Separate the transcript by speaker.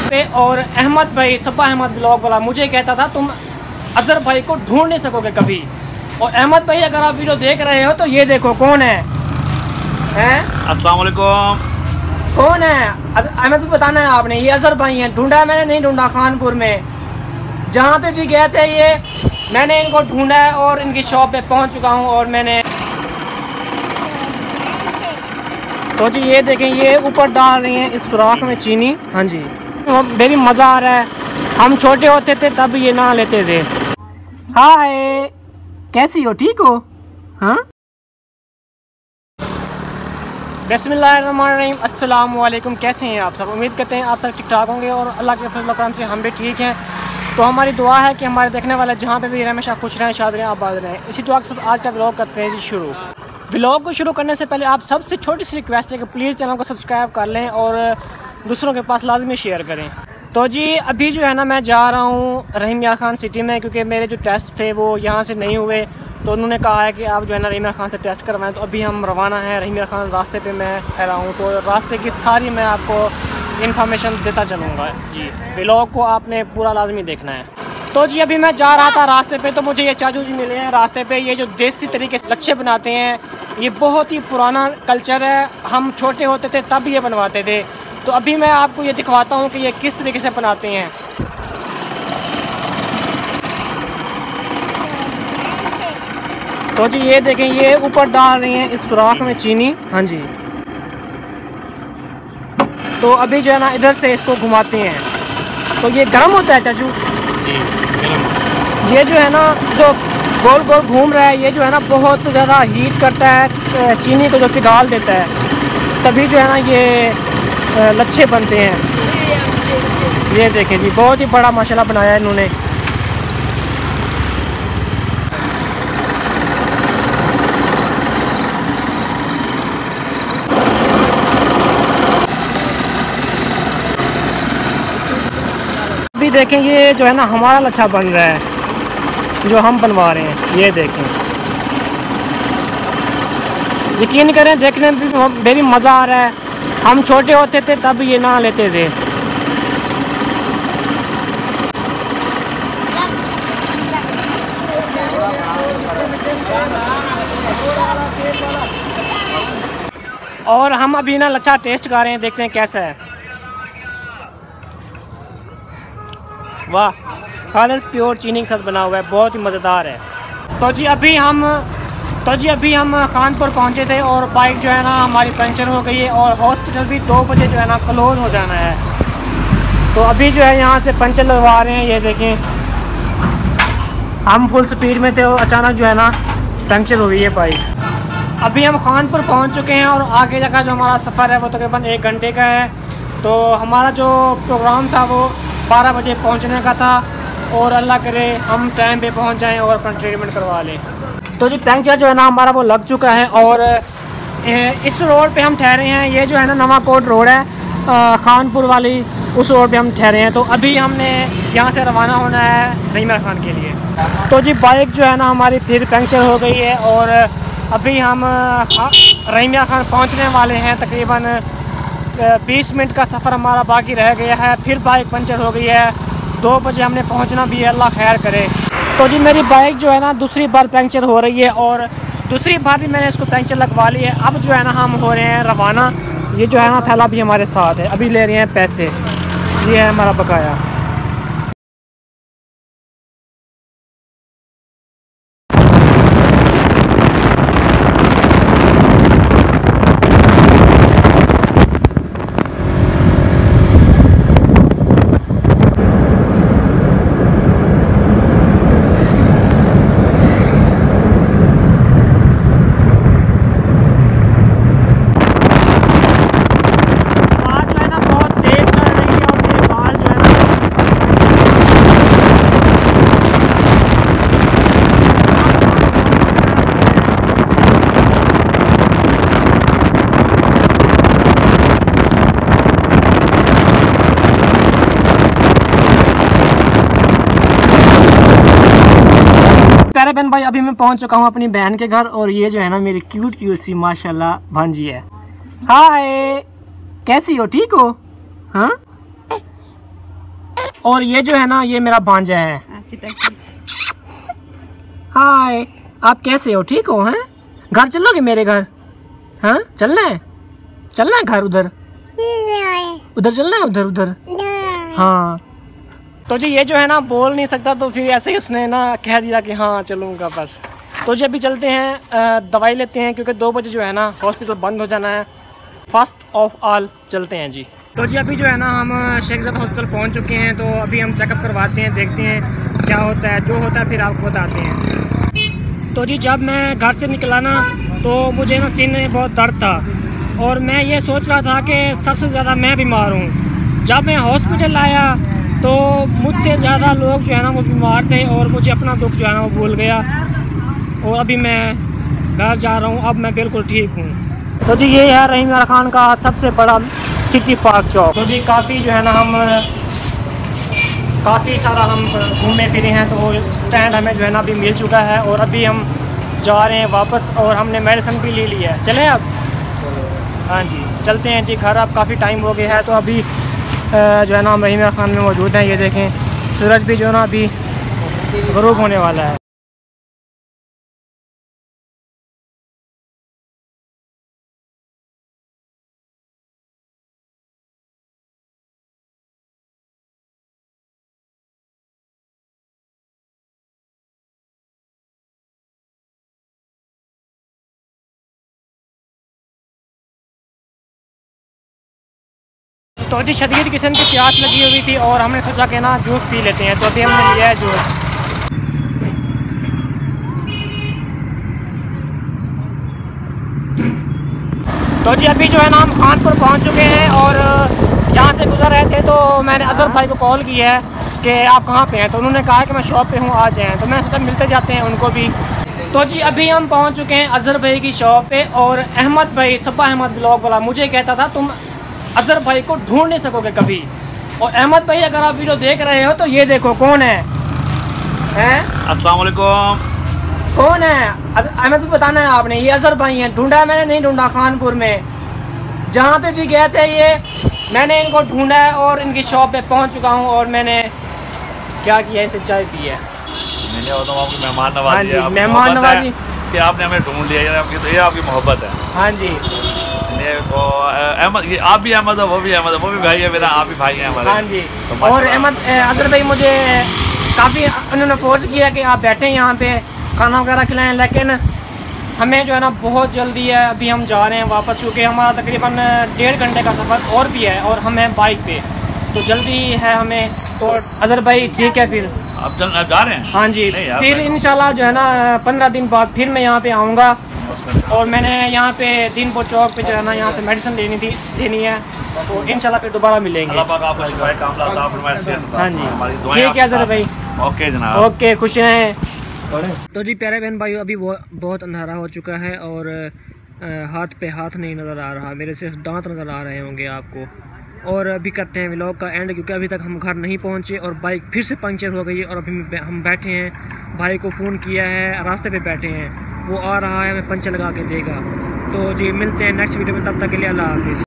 Speaker 1: पे और अहमद भाई सब्बा अहमद ब्लॉग वाला मुझे कहता था तुम अजहर भाई को ढूंढ नहीं सकोगे कभी। और अहमद भाई अगर आप वीडियो देख रहे हो तो ये देखो कौन है
Speaker 2: अस्सलाम वालेकुम।
Speaker 1: कौन है अहमद भाई, बताना है आपने। ये अजहर भाई हैं, ढूंढा मैंने नहीं ढूंढा, खानपुर में जहाँ पे भी गए थे ये मैंने इनको ढूंढा है और इनकी शॉप पे पहुँच चुका हूँ। और मैंने तो जी ये देखें ये ऊपर डाल रही हैं इस सुराख में चीनी। हाँ जी बेबी मज़ा आ रहा है। हम छोटे होते थे तब ये ना लेते थे। हाय कैसी हो, ठीक हो? हाँ बिस्मिल्लाहिर्रहमानिर्रहीम, अस्सलाम वालेकुम। कैसे हैं आप सब? उम्मीद करते हैं आप सब ठीक ठाक होंगे और अल्लाह के फजल करम से हम भी ठीक हैं। तो हमारी दुआ है कि हमारे देखने वाले जहाँ पे भी हमेशा खुश रहें, शाद रहें, आबाद रहें। इसी दुआ के साथ आज का व्लॉग करते हैं जी शुरू। व्लॉग को शुरू करने से पहले आप सबसे छोटी सी रिक्वेस्ट है कि प्लीज़ चैनल को सब्सक्राइब कर लें और दूसरों के पास लाजमी शेयर करें। तो जी अभी जो है ना मैं जा रहा हूँ रहीम यार खान सिटी में, क्योंकि मेरे जो टेस्ट थे वो यहाँ से नहीं हुए। तो उन्होंने कहा है कि आप जो है ना रहीम यार खान से टेस्ट करवाएं। तो अभी हम रवाना हैं रहीम यार खान। रास्ते पे मैं ठहरा हूँ तो रास्ते की सारी मैं आपको इन्फॉर्मेशन देता चलूँगा जी। व्लॉग को आपने पूरा लाजमी देखना है। तो जी अभी मैं जा रहा था रास्ते पे तो मुझे ये चाचू जी मिले हैं रास्ते पे। ये जो देसी तरीके से लच्छे बनाते हैं ये बहुत ही पुराना कल्चर है। हम छोटे होते थे तब ये बनवाते थे। तो अभी मैं आपको ये दिखवाता हूँ कि ये किस तरीके से बनाते हैं। तो जी ये देखें ये ऊपर डाल रही हैं इस सुराख में चीनी। हाँ जी तो अभी जो है ना इधर से इसको घुमाते हैं। तो ये गर्म होता है चाचू
Speaker 2: जी, गर्म।
Speaker 1: ये जो है ना जो गोल गोल घूम रहा है ये जो है ना बहुत ज़्यादा हीट करता है चीनी को, जो पिघाल देता है, तभी जो है ना ये लच्छे बनते हैं। ये देखें जी बहुत ही बड़ा माशाल्लाह बनाया है इन्होंने। अभी देखें ये जो है ना हमारा लच्छा बन रहा है जो हम बनवा रहे हैं। ये देखें यकीन करें देखने में बेबी मज़ा आ रहा है। हम छोटे होते थे तब ये ना लेते थे। और हम अभी ना लच्छा टेस्ट कर रहे हैं, देखते हैं कैसा है। वाह खालिस प्योर चीनी के साथ बना हुआ है, बहुत ही मज़ेदार है। तो जी अभी हम कानपुर पहुंचे थे और बाइक जो है ना हमारी पंचर हो गई है और हॉस्पिटल भी 2 बजे जो है ना क्लोज हो जाना है। तो अभी जो है यहाँ से पंचर लगवा रहे हैं। ये देखें हम फुल स्पीड में थे और अचानक जो है ना पंचर हो गई है बाइक। अभी हम कानपुर पहुँच चुके हैं और आगे जाकर जो हमारा सफ़र है वो तकरीबन 1 घंटे का है। तो हमारा जो प्रोग्राम था वो 12 बजे पहुँचने का था और अल्लाह करे हम टाइम पे पहुंच जाएं और अपना ट्रीटमेंट करवा लें। तो जी पंचर जो है ना हमारा वो लग चुका है और इस रोड पे हम ठहरे हैं। ये जो है ना नवाकोट रोड है खानपुर वाली, उस रोड पे हम ठहरे हैं। तो अभी हमने यहाँ से रवाना होना है रहीम यार खान के लिए। तो जी बाइक जो है ना हमारी फिर पंचर हो गई है और अभी हम रहीम यार खान पहुँचने वाले हैं। तकरीबन 20 मिनट का सफ़र हमारा बाकी रह गया है। फिर बाइक पंचर हो गई है। 2 बजे हमने पहुंचना भी है, अल्लाह खैर करे। तो जी मेरी बाइक जो है ना दूसरी बार पंचर हो रही है और दूसरी बार भी मैंने इसको पंचर लगवा ली है। अब जो है ना हम हो रहे हैं रवाना। ये जो है ना थैला भी हमारे साथ है, अभी ले रहे हैं पैसे। ये है हमारा बकाया। प्यारे बहन भाई अभी मैं पहुंच चुका हूं अपनी बहन के घर और ये जो है ना मेरी क्यूट सी माशाल्लाह भांजी है। हाय कैसी हो, ठीक हो? हाँ और ये जो है ना, ये मेरा भांजा है। हाय, आप कैसे हो? ठीक हो? हैं, घर चलोगे मेरे घर? हाँ, चलना है घर, उधर चलना है, उधर। हाँ, तो जी ये जो है ना बोल नहीं सकता, तो फिर ऐसे ही उसने ना कह दिया कि हाँ चलूँगा बस। तो जी अभी चलते हैं, दवाई लेते हैं, क्योंकि 2 बजे जो है ना हॉस्पिटल बंद हो जाना है। फर्स्ट ऑफ ऑल चलते हैं जी। तो जी अभी जो है ना हम शेखजादा हॉस्पिटल पहुंच चुके हैं। तो अभी हम चेकअप करवाते हैं, देखते हैं क्या होता है, जो होता है फिर आपको बताते हैं। तो जी जब मैं घर से निकला ना, तो मुझे ना सीने में बहुत दर्द था, और मैं ये सोच रहा था कि सबसे ज़्यादा मैं बीमार हूँ। जब मैं हॉस्पिटल आया तो मुझसे ज़्यादा लोग जो है ना वो बीमार थे, और मुझे अपना दुख जो है ना वो भूल गया, और अभी मैं घर जा रहा हूँ। अब मैं बिल्कुल ठीक हूँ। तो जी ये है रहीम यार खान का सबसे बड़ा सिटी पार्क चौक। तो जी काफ़ी जो है ना काफ़ी सारा हम घूमे फिरे हैं। तो स्टैंड हमें जो है ना अभी मिल चुका है, और अभी हम जा रहे हैं वापस, और हमने मेडिसिन भी ले ली है। चलें अब? हाँ जी चलते हैं जी घर। अब काफ़ी टाइम हो गया है। तो अभी जो है ना हम रहीम यार खान में मौजूद हैं। ये देखें, सूरज भी जो है ना अभी ग़ुरूब होने वाला है। तो जी शदीद किस्म की प्यास लगी हुई थी, और हमने सोचा कि ना जूस पी लेते हैं। तो अभी हमने लिया है जूस। तो जी अभी जो है ना हम खानपुर पहुंच चुके हैं, और यहाँ से गुजर रहे थे। तो मैंने अज़हर भाई को कॉल किया है कि आप कहाँ पे हैं। तो उन्होंने कहा कि मैं शॉप पे हूँ, आ जाएँ। तो मैं सोचा मिलते जाते हैं उनको भी। तो जी अभी हम पहुँच चुके हैं अज़हर भाई की शॉप पे, और अहमद भाई, सब्बा अहमद ब्लॉग वाला, मुझे कहता था तुम अज़हर भाई को ढूंढ नहीं सकोगे कभी। और अहमद भाई अगर आप वीडियो देख रहे हो तो ये देखो कौन है?
Speaker 2: अस्सलाम वालेकुम।
Speaker 1: कौन है? अहमद भाई बताना है आपने। ये अज़हर भाई हैं। ढूंढा मैंने नहीं ढूंढा, खानपुर में जहाँ पे भी गए थे ये मैंने इनको ढूंढा है, और इनकी शॉप पे पहुँच चुका हूँ। और मैंने क्या किया, इनसे चाय पी है।
Speaker 2: मैंने आपकी मेहमान नवाजी है,
Speaker 1: मेहमान नवाजी
Speaker 2: कि आपने हमें ढूंढ लिया, आपकी तो ये आपकी मोहब्बत है।
Speaker 1: हाँ जी।
Speaker 2: तो अहमद, ये आप भी अहमद हो, वो भी अहमद है, वो भी भाई है मेरा, आप भी भाई हैं हमारे।
Speaker 1: हाँ जी।
Speaker 2: तो
Speaker 1: और अज़हर भाई मुझे काफ़ी उन्होंने फोर्स किया कि आप बैठें यहाँ पे, खाना वगैरह खिलाएं, लेकिन हमें जो है ना बहुत जल्दी है। अभी हम जा रहे हैं वापस, क्योंकि हमारा तकरीबन 1.5 घंटे का सफ़र और भी है, और हम हैं बाइक पे, तो जल्दी है हमें। तो अज़हर भाई ठीक है, फिर
Speaker 2: आप जा रहे हैं?
Speaker 1: हाँ जी। फिर इंशाल्लाह जो है ना 15 दिन बाद फिर मैं यहाँ पे आऊँगा, और मैंने यहाँ पे दीनपुर चौक पे जो है ना यहाँ से मेडिसिन लेनी है। तो इंशाल्लाह फिर दोबारा मिलेंगे। हाँ जी ठीक है अज़हर भाई।
Speaker 2: ओके जनाब,
Speaker 1: ओके, खुश रहें। तो जी प्यारे बहन भाई, अभी बहुत अंधारा हो चुका है, और हाथ पे हाथ नहीं नज़र आ रहा, मेरे सिर्फ दांत नज़र आ रहे होंगे आपको। और अभी करते हैं व्लॉग का एंड, क्योंकि अभी तक हम घर नहीं पहुंचे, और बाइक फिर से पंक्चर हो गई है। और अभी हम बैठे हैं, भाई को फ़ोन किया है, रास्ते पे बैठे हैं, वो आ रहा है, हमें पंचर लगा के देगा। तो जी मिलते हैं नेक्स्ट वीडियो में, तब तक के लिए अल्लाह हाफिज़।